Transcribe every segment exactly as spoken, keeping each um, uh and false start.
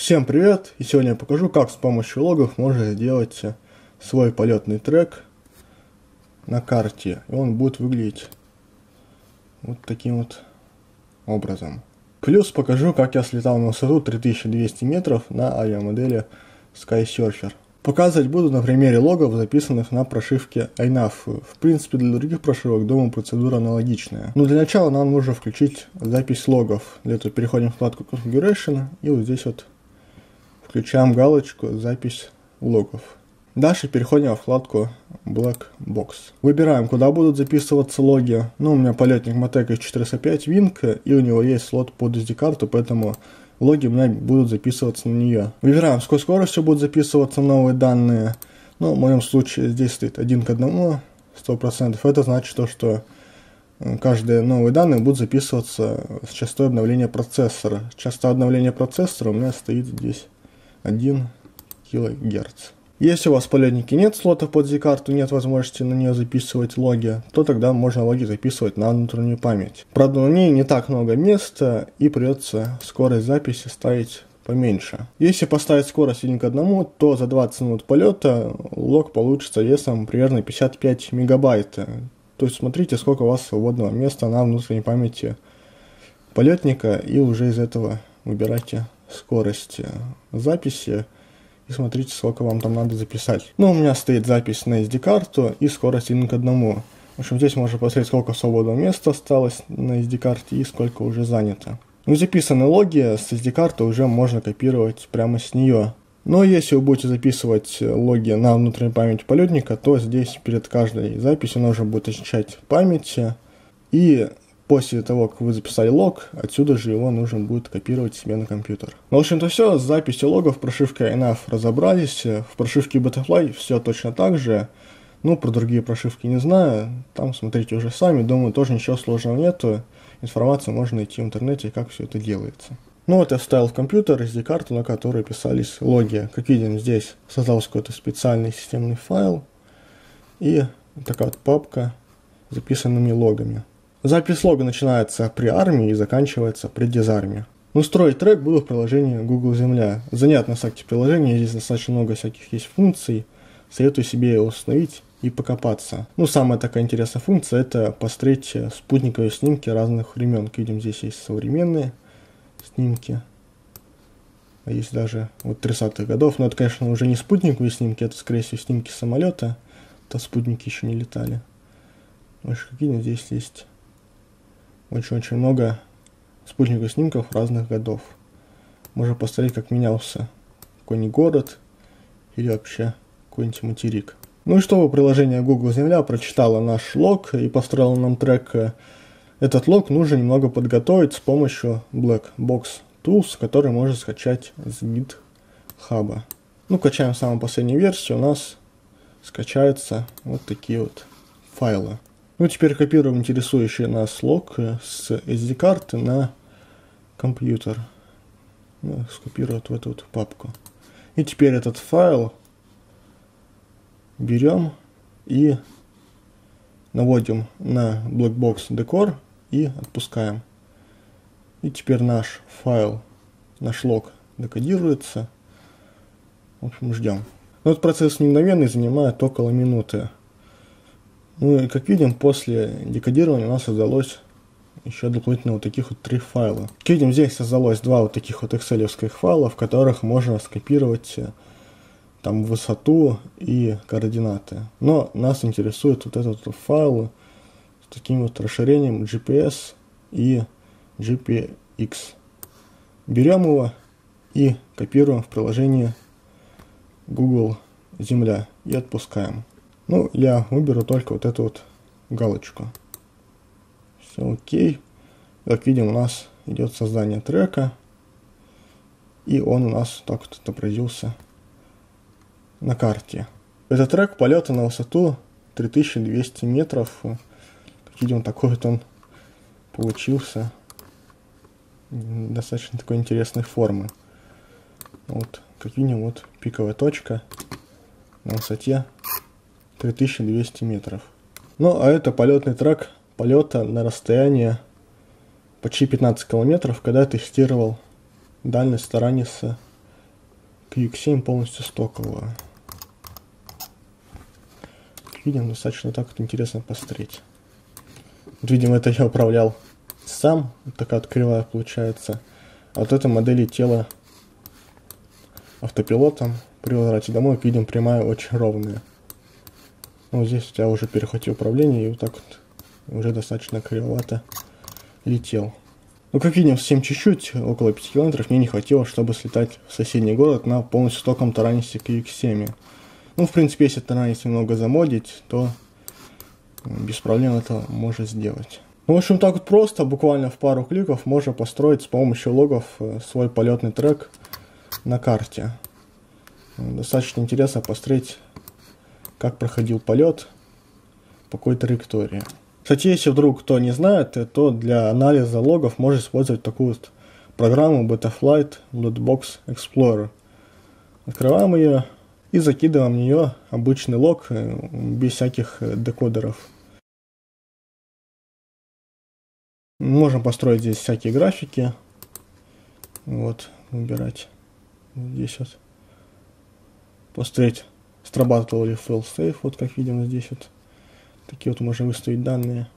Всем привет! И сегодня я покажу, как с помощью логов можно сделать свой полетный трек на карте. И он будет выглядеть вот таким вот образом. Плюс покажу, как я слетал на высоту три тысячи двести метров на авиамодели SkySearcher. Показывать буду на примере логов, записанных на прошивке ай наф. В принципе, для других прошивок, думаю, процедура аналогичная. Но для начала нам нужно включить запись логов. Для этого переходим в вкладку Configuration и вот здесь вот включаем галочку «Запись логов». Дальше переходим во вкладку Black Box. Выбираем, куда будут записываться логи. Ну, у меня полетник Matek эф четыреста пять Wing, и у него есть слот под эс ди-карту, поэтому логи у меня будут записываться на нее. Выбираем, с какой скоростью будут записываться новые данные. Ну, в моем случае здесь стоит один к одному, сто процентов. Это значит то, что каждые новые данные будут записываться с частотой обновления процессора. Частота обновления процессора у меня стоит здесь один килогерц. Если у вас в полетнике нет слота под эс ди-карту, нет возможности на нее записывать логи, то тогда можно логи записывать на внутреннюю память. Правда, на ней не так много места и придется скорость записи ставить поменьше. Если поставить скорость один к одному, то за двадцать минут полета лог получится весом примерно пятьдесят пять мегабайт. То есть смотрите, сколько у вас свободного места на внутренней памяти полетника, и уже из этого выбирайте скорость записи и смотрите, сколько вам там надо записать. Ну, у меня стоит запись на эс ди-карту и скорость один к одному. В общем, здесь можно посмотреть, сколько свободного места осталось на эс ди-карте и сколько уже занято. Ну, записанные логи с эс ди-карты уже можно копировать прямо с нее. Но если вы будете записывать логи на внутренней памяти полетника, то здесь перед каждой записью нужно будет очищать память. И после того, как вы записали лог, отсюда же его нужно будет копировать себе на компьютер. Ну, в общем-то все, с записью логов в прошивке ай наф разобрались. В прошивке Betaflight все точно так же. Ну, про другие прошивки не знаю. Там смотрите уже сами. Думаю, тоже ничего сложного нету. Информацию можно найти в интернете, как все это делается. Ну вот я вставил в компьютер эс ди-карту, на которой писались логи. Как видим, здесь создался какой-то специальный системный файл. И такая вот папка с записанными логами. Запись лога начинается при армии и заканчивается при дизарме. Ну, строить трек буду в приложении Google Земля. Занятно на сайте приложения, здесь достаточно много всяких есть функций. Советую себе его установить и покопаться. Ну, самая такая интересная функция — это посмотреть спутниковые снимки разных времен. Как видим, здесь есть современные снимки. А есть даже вот тридцатых годов. Но это, конечно, уже не спутниковые снимки, это, скорее всего, снимки самолета. То спутники еще не летали. В общем, как видим, здесь есть очень-очень много спутниковых снимков разных годов. Можно посмотреть, как менялся какой-нибудь город или вообще какой-нибудь материк. Ну и чтобы приложение Google Земля прочитало наш лог и построило нам трек, этот лог нужно немного подготовить с помощью Black Box Tools, который можно скачать с GitHub. Ну, качаем самую последнюю версию, у нас скачаются вот такие вот файлы. Ну, теперь копируем интересующий нас лог с эс ди-карты на компьютер. Ну, скопировать в эту вот папку. И теперь этот файл берем и наводим на Blackbox Decor и отпускаем. И теперь наш файл, наш лог декодируется. В общем, ждем. Но этот процесс не мгновенный, занимает около минуты. Ну и как видим, после декодирования у нас создалось еще дополнительно вот таких вот три файла. Как видим, здесь создалось два вот таких вот экселевских файла, в которых можно скопировать там высоту и координаты. Но нас интересует вот этот вот файл с таким вот расширением джи пи эс и джи пи экс. Берем его и копируем в приложение Google Земля и отпускаем. Ну, я выберу только вот эту вот галочку. Все окей. Как видим, у нас идет создание трека. И он у нас так вот отобразился на карте. Это трек полета на высоту три тысячи двести метров. Как видим, такой вот он получился. Достаточно такой интересной формы. Вот, как видим, вот пиковая точка на высоте три тысячи двести метров. Ну, а это полетный трек полета на расстояние почти пятнадцать километров, когда я тестировал дальность Aranis кью икс семь полностью стокового. Как видим, достаточно так вот интересно посмотреть. Вот, видимо, это я управлял сам, вот такая вот кривая получается. А вот эта модель летела автопилотом. При возврате домой, как видим, прямая очень ровная. Ну, здесь я уже перехватил управление и вот так вот уже достаточно кривовато летел. Ну, как видим, совсем чуть-чуть, около пяти километров, мне не хватило, чтобы слетать в соседний город на полностью стоковом Taranis кью икс семь. Ну, в принципе, если Taranis немного замодить, то без проблем это можно сделать. Ну, в общем, так вот просто, буквально в пару кликов можно построить с помощью логов свой полетный трек на карте. Достаточно интересно посмотреть, как проходил полет, по какой траектории. Кстати, если вдруг кто не знает, то для анализа логов можно использовать такую вот программу Betaflight Loadbox Explorer. Открываем ее и закидываем в нее обычный лог без всяких декодеров. Можем построить здесь всякие графики. Вот, выбирать здесь вот. Посмотреть, срабатывал ли fail-safe, вот как видим здесь вот. Такие вот можно выставить данные.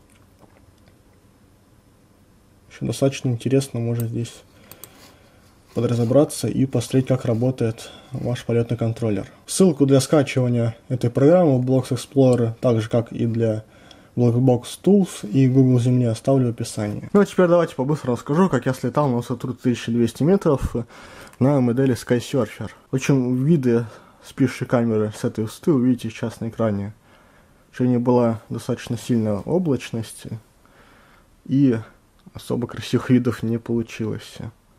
Еще достаточно интересно, можно здесь подразобраться и посмотреть, как работает ваш полетный контроллер. Ссылку для скачивания этой программы в Blox Explorer, так же как и для Blackbox Tools и Google Земли, оставлю в описании. Ну а теперь давайте по-быстрому расскажу, как я слетал на высоту тысяча двести метров на модели SkySurfer. В общем, виды с пишущей камеры с этой высоты вы видите сейчас на экране. Сегодня была достаточно сильная облачность, и особо красивых видов не получилось.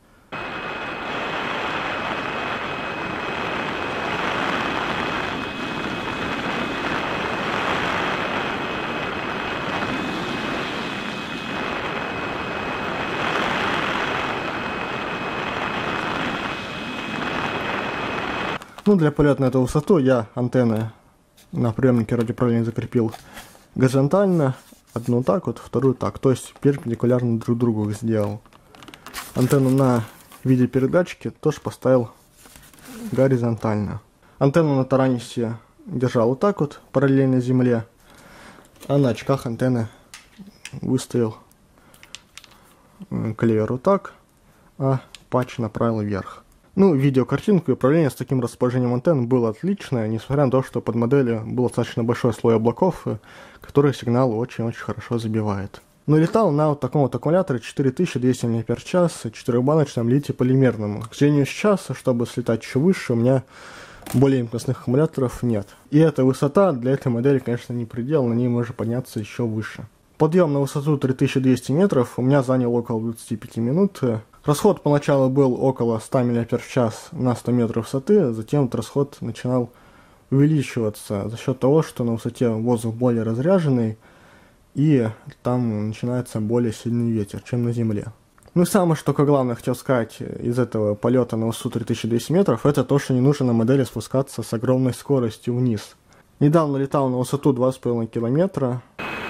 Ну, для полета на эту высоту я антенны на приемнике радиоуправления закрепил горизонтально, одну так вот, вторую так, то есть перпендикулярно друг другу их сделал. Антенну на видеопередатчике тоже поставил горизонтально. Антенну на Таранисе держал вот так вот, параллельно земле, а на очках антенны выставил клевер вот так, а патч направил вверх. Ну, видеокартинку и управление с таким расположением антенн было отличное, несмотря на то, что под моделью был достаточно большой слой облаков, который сигнал очень-очень хорошо забивает. Но летал на вот таком вот аккумуляторе четыре тысячи двести мАч, четырехбаночном литий-полимерном. К сожалению, сейчас, чтобы слетать еще выше, у меня более емкостных аккумуляторов нет. И эта высота для этой модели, конечно, не предел, на ней можно подняться еще выше. Подъем на высоту три тысячи двести метров у меня занял около двадцати пяти минут. Расход поначалу был около ста мАч на сто метров высоты, затем этот расход начинал увеличиваться за счет того, что на высоте воздух более разряженный, и там начинается более сильный ветер, чем на земле. Ну и самое, что главное хотел сказать из этого полета на высоту три тысячи двести метров, это то, что не нужно на модели спускаться с огромной скоростью вниз. Недавно летал на высоту два с половиной километра.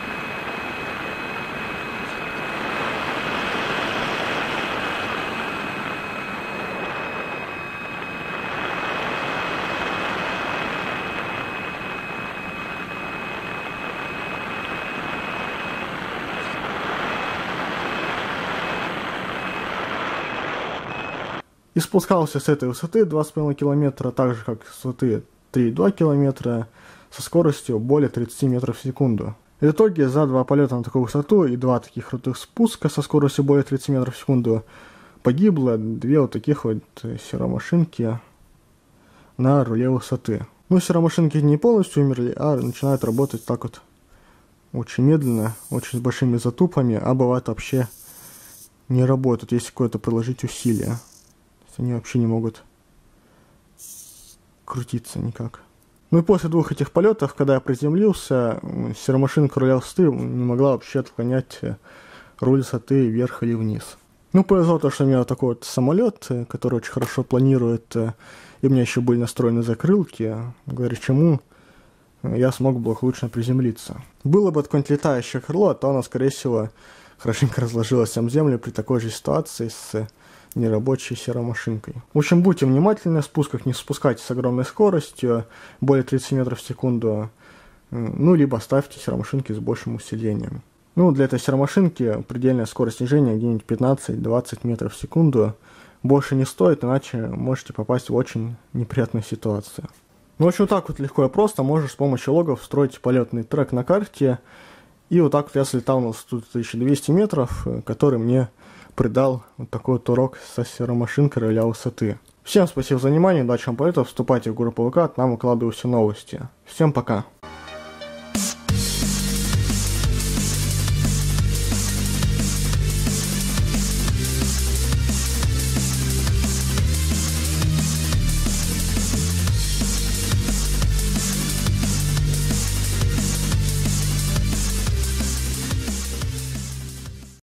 И спускался с этой высоты два с половиной километра, так же как с высоты три и два километра, со скоростью более тридцати метров в секунду. И в итоге за два полета на такую высоту и два таких крутых спуска со скоростью более тридцати метров в секунду погибло две вот таких вот серомашинки на руле высоты. Ну, серомашинки не полностью умерли, а начинают работать так вот очень медленно, очень с большими затупами, а бывает вообще не работают, если какое-то приложить усилие. Они вообще не могут крутиться никак. Ну и после двух этих полетов, когда я приземлился, серомашинка руля высоты не могла вообще отклонять руль высоты вверх или вниз. Ну, повезло то, что у меня такой вот самолет, который очень хорошо планирует, и у меня еще были настроены закрылки, благодаря чему я смог благополучно приземлиться. Было бы какое-нибудь летающее крыло, то оно, скорее всего, хорошенько разложилось об землю при такой же ситуации с нерабочей серомашинкой. В общем, будьте внимательны в спусках, не спускайте с огромной скоростью, более тридцати метров в секунду, ну, либо ставьте серомашинки с большим усилением. Ну, для этой серомашинки предельная скорость снижения где-нибудь пятнадцать-двадцать метров в секунду. Больше не стоит, иначе можете попасть в очень неприятную ситуацию. Ну, в общем, вот так вот легко и просто можешь с помощью логов строить полетный трек на карте. И вот так вот я слетал на тысячу двести метров, который мне придал вот такой вот урок со серомашинкой роля высоты. Всем спасибо за внимание, удачи вам полетов, вступайте в группу ВК, там выкладываю все новости. Всем пока!